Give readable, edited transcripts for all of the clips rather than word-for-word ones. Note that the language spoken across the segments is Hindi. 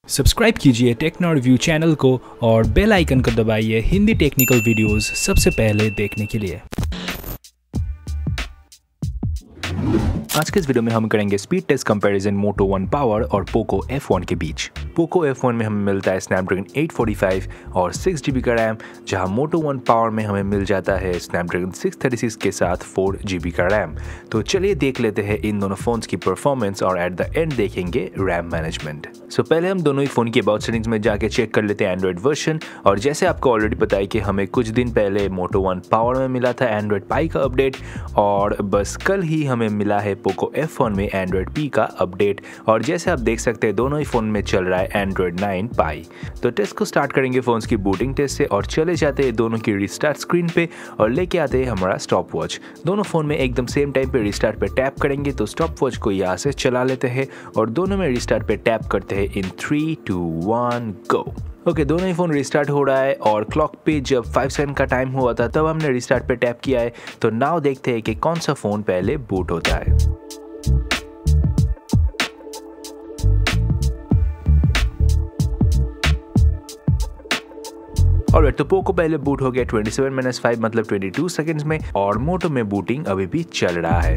सब्सक्राइब कीजिए टेक्नो रिव्यू चैनल को और बेल आइकन को दबाइए हिंदी टेक्निकल वीडियोस सबसे पहले देखने के लिए। आज के इस वीडियो में हम करेंगे speed test comparison Moto one power और पोको F1 के बीच। पोको F1 में हमें मिलता है स्नैपड्रैगन 845 और 6GB का रैम, जहां मोटो वन पावर में हमें मिल जाता है स्नैपड्रैगन 636 के साथ 4GB का रैम। तो चलिए देख लेते हैं इन दोनों फ़ोन्स की परफॉर्मेंस और एट द एंड देखेंगे रैम मैनेजमेंट। सो पहले हम दोनों ही फ़ोन की अबाउट सेटिंग्स में जाके चेक कर लेते हैं एंड्रॉइड वर्जन। और जैसे आपको ऑलरेडी पता है कि हमें कुछ दिन पहले मोटो वन पावर में मिला था एंड्रॉइड पाई का अपडेट, और बस कल ही हमें मिला है पोको F1 में एंड्रॉइड पी का अपडेट। और जैसे आप देख सकते हैं दोनों ही फ़ोन में चल रहा है एंड्रॉइड 9 पाई। तो टेस्ट को स्टार्ट करेंगे फ़ोन्स की बूटिंग टेस्ट से और चले जाते हैं दोनों की रिस्टार्ट स्क्रीन पे और लेके आते हैं हमारा स्टॉप वॉच। दोनों फ़ोन में एकदम सेम टाइम पे रिस्टार्ट पे टैप करेंगे तो स्टॉप वॉच को यहाँ से चला लेते हैं और दोनों में रिस्टार्ट पे टैप करते हैं इन 3, 2, 1 गो। ओके, दोनों ही फ़ोन रिस्टार्ट हो रहा है और क्लॉक पे जब 5 सेकंड का टाइम हुआ था तब हमने रिस्टार्ट पे टैप किया है। तो नाउ देखते हैं कि कौन सा फ़ोन पहले बूट होता है। और तो पोको पहले बूट हो गया 27-5 मतलब 22 सेकंड्स में, और मोटो में बूटिंग अभी भी चल रहा है।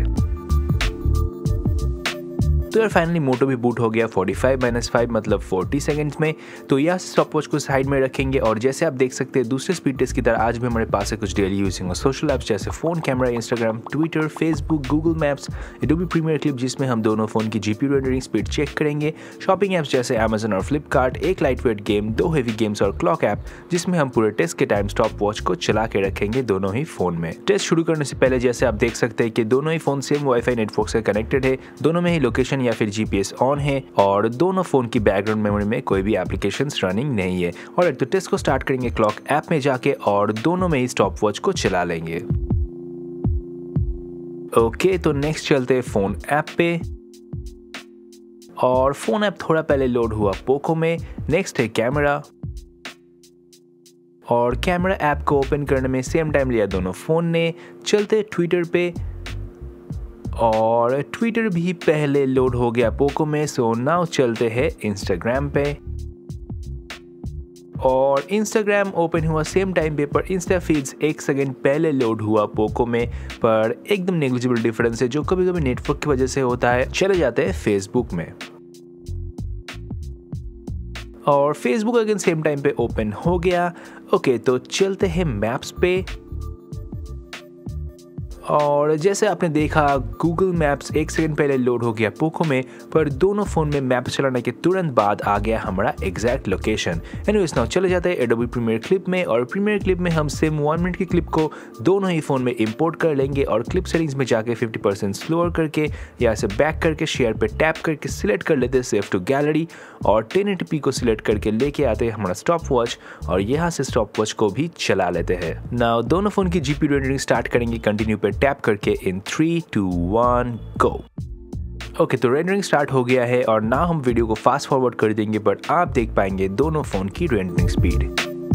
तो यार फाइनली मोटो भी बूट हो गया 45-5 मतलब 40 सेकंड्स में। तो यह स्टॉप वॉच को साइड में रखेंगे और जैसे आप देख सकते हैं दूसरे स्पीड टेस्ट की तरह आज भी हमारे पास है कुछ डेली यूजिंग और सोशल ऐप्स जैसे phone camera, Instagram, Twitter, Facebook, Google Maps, Adobe Premiere Clip जिसमें हम दोनों फोन की जीपीयू रेंडरिंग स्पीड चेक करेंगे, शॉपिंग ऐप्स जैसे अमेजन और फ्लिपकार्ट, एक लाइटवेट गेम, 2 हेवी गेम्स और क्लॉक ऐप जिसमें हम पूरे टेस्ट के टाइम स्टॉप वॉच को चला के रखेंगे दोनों ही फोन में। टेस्ट शुरू करने से पहले जैसे आप देख सकते हैं कि दोनों ही फोन सेम वाईफाई नेटवर्क से कनेक्टेड है, दोनों में ही लोकेशन या फिर जीपीएस ऑन है और दोनों फोन की बैकग्राउंड मेमोरी में कोई भी एप्लीकेशंस रनिंग नहीं है। और तो टेस्ट को स्टार्ट करेंगे क्लॉक ऐप में जाके और दोनों में ही स्टॉप वॉच को चला लेंगे। ओके, तो नेक्स्ट चलते हैं फोन ऐप पे और फोन ऐप थोड़ा पहले लोड हुआ पोको में। नेक्स्ट है कैमरा और कैमरा ऐप को ओपन करने में सेम टाइम लिया दोनों फोन ने। चलते ट्विटर पे और ट्विटर भी पहले लोड हो गया पोको में। सो नाउ चलते हैं इंस्टाग्राम पे और इंस्टाग्राम ओपन हुआ सेम टाइम पे, पर इंस्टा फीड्स 1 सेकंड पहले लोड हुआ पोको में, पर एकदम नेग्लिजिबल डिफरेंस है जो कभी कभी नेटवर्क की वजह से होता है। चले जाते हैं फेसबुक में और फेसबुक अगेन सेम टाइम पे ओपन हो गया। ओके, तो चलते हैं मैप्स पे और जैसे आपने देखा गूगल मैप्स 1 सेकंड पहले लोड हो गया पोको में, पर दोनों फोन में मैप चलाने के तुरंत बाद आ गया हमारा एग्जैक्ट लोकेशन। एनीवेज नाउ चले जाते हैं एडोबी प्रीमियर क्लिप में और प्रीमियर क्लिप में हम सिम 1 मिनट की क्लिप को दोनों ही फोन में इंपोर्ट कर लेंगे और क्लिप सेटिंग्स में जाके 50% स्लोअर करके यहाँ से बैक करके शेयर पे टैप करके सिलेक्ट कर लेते हैं सेव टू गैलरी और 1080p को सिलेक्ट करके लेके आते हैं हमारा स्टॉप वॉच और यहाँ से स्टॉप वॉच को भी चला लेते हैं। नाउ दोनों फोन की जीपीयू रेंडरिंग स्टार्ट करेंगे कंटिन्यू पे टैप करके इन 3, 2, 1 गो। ओके, तो रेंडरिंग स्टार्ट हो गया है और ना हम वीडियो को फास्ट फॉरवर्ड कर देंगे बट आप देख पाएंगे दोनों फोन की रेंडरिंग स्पीड।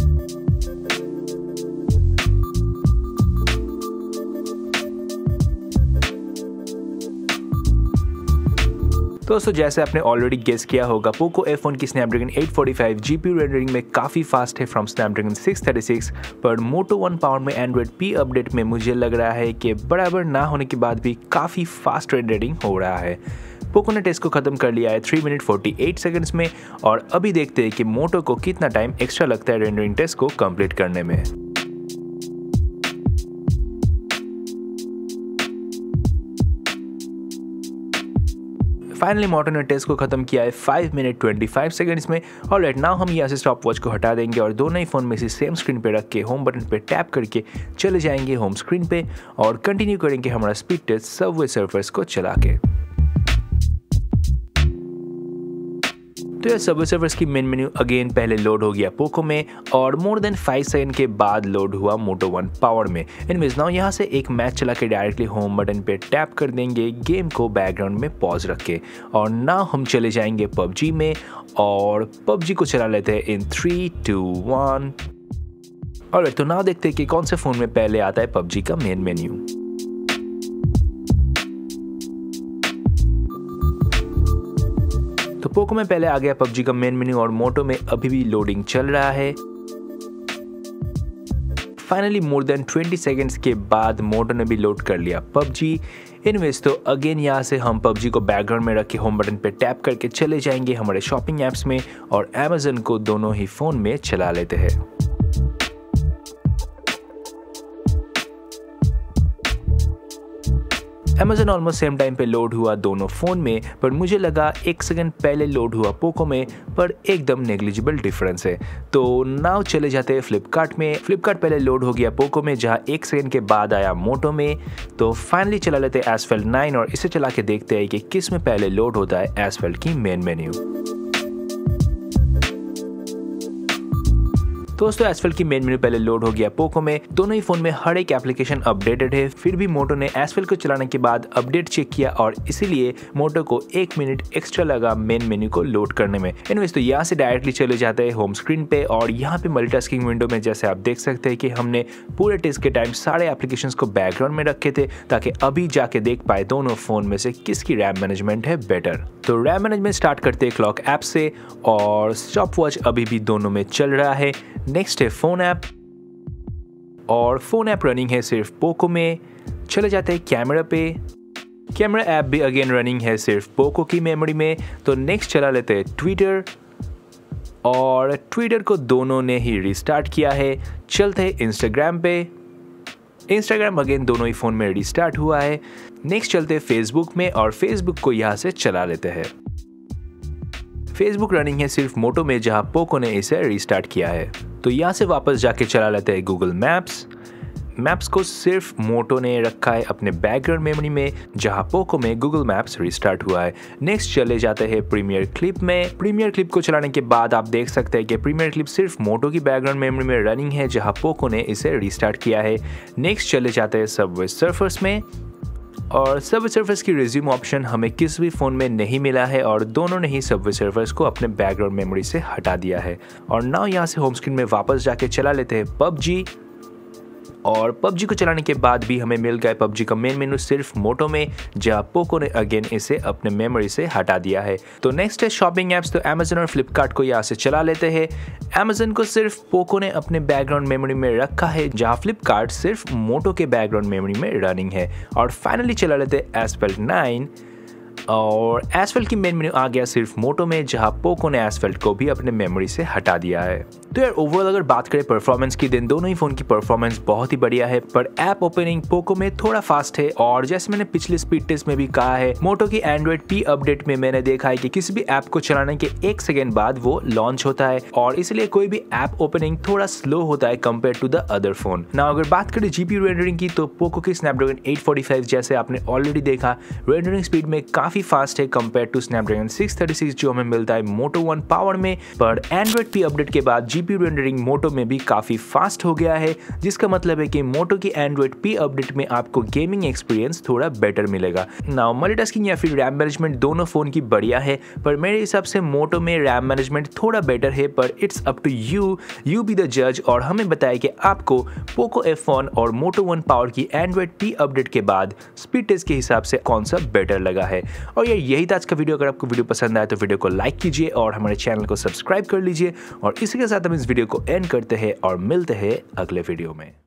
दोस्तों जैसे आपने ऑलरेडी गेस किया होगा पोको F1 की स्नैपड्रैगन 845 जीपीयू रेंडरिंग में काफ़ी फास्ट है फ्रॉम स्नैपड्रैगन 636, पर मोटो वन पावर में एंड्रॉइड पी अपडेट में मुझे लग रहा है कि बराबर ना होने के बाद भी काफ़ी फास्ट रेंडरिंग हो रहा है। पोको ने टेस्ट को ख़त्म कर लिया है 3 मिनट 48 सेकंड्स में और अभी देखते हैं कि मोटो को कितना टाइम एक्स्ट्रा लगता है रेंडरिंग टेस्ट को कंप्लीट करने में। फाइनली मोटो ने टेस्ट को खत्म किया है 5 मिनट 25 सेकंड्स में। और राइट नाउ हम यहाँ से स्टॉप वॉच को हटा देंगे और दोनों ही फोन में से सेम स्क्रीन पे रख के होम बटन पे टैप करके चले जाएंगे होम स्क्रीन पे और कंटिन्यू करेंगे हमारा स्पीड टेस्ट सबवे सर्फर्स को चला के। तो यह सबवे सर्फर्स की मेन मेन्यू अगेन पहले लोड हो गया पोको में और मोर देन 5 सेकंड के बाद लोड हुआ मोटो वन पावर में। एनीवेज नाउ यहाँ से एक मैच चला के डायरेक्टली होम बटन पे टैप कर देंगे गेम को बैकग्राउंड में पॉज रख के और नाउ हम चले जाएंगे पबजी में और पबजी को चला लेते हैं इन 3, 2, 1। और तो नाउ देखते हैं कि कौन से फोन में पहले आता है पबजी का मेन मेन्यू। तो पोको में पहले आ गया पबजी का मेन मेन्यू और मोटो में अभी भी लोडिंग चल रहा है। फाइनली मोर देन 20 सेकेंड्स के बाद मोटो ने भी लोड कर लिया पबजी। इनवेज तो अगेन यहाँ से हम पबजी को बैकग्राउंड में रख के होम बटन पे टैप करके चले जाएंगे हमारे शॉपिंग ऐप्स में और Amazon को दोनों ही फ़ोन में चला लेते हैं। Amazon ऑलमोस्ट सेम टाइम पे लोड हुआ दोनों फ़ोन में, पर मुझे लगा 1 सेकंड पहले लोड हुआ पोको में, पर एकदम नेग्लिजिबल डिफरेंस है। तो नाउ चले जाते हैं फ्लिपकार्ट में। फ्लिपकार्ट पहले लोड हो गया पोको में, जहाँ 1 सेकंड के बाद आया मोटो में। तो फाइनली चला लेते हैं एसफेल्ट 9 और इसे चला के देखते हैं कि किस में पहले लोड होता है एसफेल्ट की मेन मेन्यू। दोस्तों एसफेल्ट की मेन मेन्यू पहले लोड हो गया पोको में। दोनों ही फोन में हर एक एप्लीकेशन अपडेटेड है, फिर भी मोटो ने एसफेल्ट को चलाने के बाद अपडेट चेक किया और इसीलिए मोटो को 1 मिनट एक्स्ट्रा लगा मेन मेन्यू को लोड करने में। एनीवेज तो यहाँ से डायरेक्टली चले जाते हैं होम स्क्रीन पे और यहाँ पे मल्टीटास्किंग विंडो में जैसे आप देख सकते हैं कि हमने पूरे टेस्ट के टाइम सारे एप्लीकेशंस को बैकग्राउंड में रखे थे ताकि अभी जाके देख पाए दोनों फोन में से किसकी रैम मैनेजमेंट है बेटर। तो रैम मैनेजमेंट स्टार्ट करते हैं क्लॉक ऐप से और स्टॉप वॉच अभी भी दोनों में चल रहा है। नेक्स्ट है फोन ऐप और फोन ऐप रनिंग है सिर्फ पोको में। चले जाते हैं कैमरा पे। कैमरा ऐप भी अगेन रनिंग है सिर्फ पोको की मेमोरी में। तो नेक्स्ट चला लेते हैं ट्विटर और ट्विटर को दोनों ने ही रिस्टार्ट किया है। चलते हैं इंस्टाग्राम पे। इंस्टाग्राम अगेन दोनों ही फ़ोन में रिस्टार्ट हुआ है। नेक्स्ट चलते हैं फेसबुक में और फेसबुक को यहाँ से चला लेते हैं। फेसबुक रनिंग है सिर्फ मोटो में, जहाँ पोको ने इसे रिस्टार्ट किया है। तो यहाँ से वापस जाके चला लेते हैं गूगल मैप्स। मैप्स को सिर्फ मोटो ने रखा है अपने बैकग्राउंड मेमोरी में, जहाँ पोको में गूगल मैप्स रिस्टार्ट हुआ है। नेक्स्ट चले जाते हैं प्रीमियर क्लिप में। प्रीमियर क्लिप को चलाने के बाद आप देख सकते हैं कि प्रीमियर क्लिप सिर्फ मोटो की बैकग्राउंड मेमोरी में रनिंग है, जहाँ पोको ने इसे रिस्टार्ट किया है। नेक्स्ट चले जाते हैं सबवे सर्फर्स में और सबवे सर्फर्स की रिज्यूम ऑप्शन हमें किस भी फ़ोन में नहीं मिला है और दोनों ने ही सबवे सर्फर्स को अपने बैकग्राउंड मेमोरी से हटा दिया है। और नाउ यहाँ से होम स्क्रीन में वापस जाके चला लेते हैं पबजी और पबजी को चलाने के बाद भी हमें मिल गया पबजी का मेन मेन्यू सिर्फ मोटो में, जहाँ पोको ने अगेन इसे अपने मेमोरी से हटा दिया है। तो नेक्स्ट है शॉपिंग ऐप्स। तो Amazon और फ्लिपकार्ट को यहाँ से चला लेते हैं। Amazon को सिर्फ पोको ने अपने बैकग्राउंड मेमोरी में रखा है, जहाँ फ्लिपकार्ट सिर्फ मोटो के बैकग्राउंड मेमोरी में रनिंग है। और फाइनली चला लेते हैं एसफेल्ट 9 और एसफेल्ट की मेन मेन्यू आ गया सिर्फ मोटो में, जहाँ पोको ने एसफेल्ट को भी अपने मेमोरी से हटा दिया है। तो यार ओवरऑल अगर बात करें परफॉर्मेंस की, दिन दोनों ही फोन की परफॉर्मेंस बहुत ही बढ़िया है, पर ऐप ओपनिंग पोको में थोड़ा फास्ट है। और जैसे मैंने पिछले स्पीड टेस्ट में भी कहा है, मोटो की एंड्रॉइड P अपडेट में मैंने देखा है कि किसी भी ऐप को चलाने के 1 सेकेंड बाद वो लॉन्च होता है और इसलिए कोई भी ऐप ओपनिंग थोड़ा स्लो होता है compare to the other phone. ना अगर बात करें GPU रेंडरिंग की, तो पोको की स्नैपड्रैगन 845 जैसे आपने ऑलरेडी देखा रेंडरिंग स्पीड में काफी फास्ट है कंपेयर टू स्नैपड्रैगन 636 जो हमें मिलता है मोटो 1 पावर में। पर एंड्रॉइड P अपडेट के बाद GPU रेंडरिंग मोटो में भी काफी फास्ट हो गया है, जिसका मतलब है कि मोटो की एंड्रॉइड P अपडेट में आपको गेमिंग एक्सपीरियंस थोड़ा बेटर मिलेगा। नाउ मल्टीटास्किंग या फिर रैम मैनेजमेंट दोनों फोन की बढ़िया है, पर मेरे हिसाब से मोटो में रैम मैनेजमेंट थोड़ा बेटर है, पर it's up to you be the जज। और हमें बताया कि आपको पोको F1 और मोटो 1 पावर की एंड्रॉइड P अपडेट के बाद स्पीड टेस्ट के हिसाब से कौन सा बेटर लगा है। और यार यही था आज का वीडियो। अगर आपको वीडियो पसंद आए तो वीडियो को लाइक कीजिए और हमारे चैनल को सब्सक्राइब कर लीजिए। और इसी के साथ हम इस वीडियो को एंड करते हैं और मिलते हैं अगले वीडियो में।